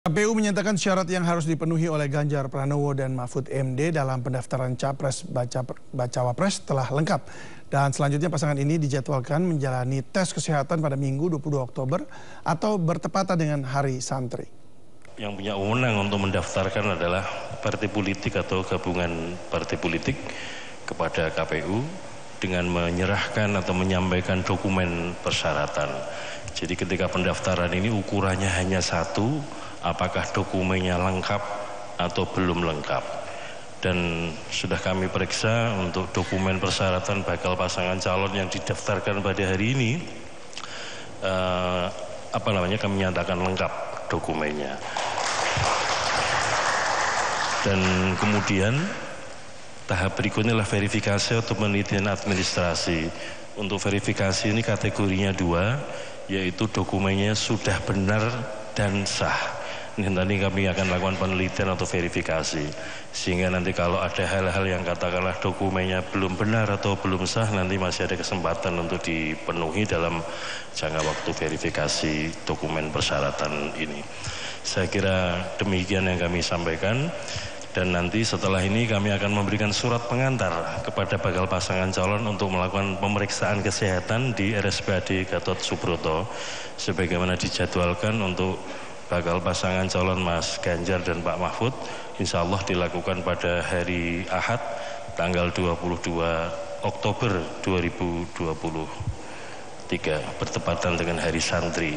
KPU menyatakan syarat yang harus dipenuhi oleh Ganjar Pranowo dan Mahfud MD dalam pendaftaran Capres Bacawa Pres telah lengkap. Dan selanjutnya pasangan ini dijadwalkan menjalani tes kesehatan pada Minggu 22 Oktober atau bertepatan dengan Hari Santri. Yang punya wewenang untuk mendaftarkan adalah partai politik atau gabungan partai politik kepada KPU dengan menyerahkan atau menyampaikan dokumen persyaratan. Jadi ketika pendaftaran ini ukurannya hanya satu, apakah dokumennya lengkap atau belum lengkap. Dan sudah kami periksa untuk dokumen persyaratan bakal pasangan calon yang didaftarkan pada hari ini, kami nyatakan lengkap dokumennya. Dan kemudian tahap berikutnya adalah verifikasi atau penelitian administrasi. Untuk verifikasi ini kategorinya 2, yaitu dokumennya sudah benar dan sah. Ini nanti kami akan lakukan penelitian atau verifikasi, sehingga nanti kalau ada hal-hal yang katakanlah dokumennya belum benar atau belum sah, nanti masih ada kesempatan untuk dipenuhi dalam jangka waktu verifikasi dokumen persyaratan ini. Saya kira demikian yang kami sampaikan. Dan nanti setelah ini kami akan memberikan surat pengantar kepada bakal pasangan calon untuk melakukan pemeriksaan kesehatan di RSPAD Gatot Subroto sebagaimana dijadwalkan untuk bakal pasangan calon Mas Ganjar dan Pak Mahfud, insya Allah dilakukan pada hari Ahad tanggal 22 Oktober 2023 bertepatan dengan Hari Santri.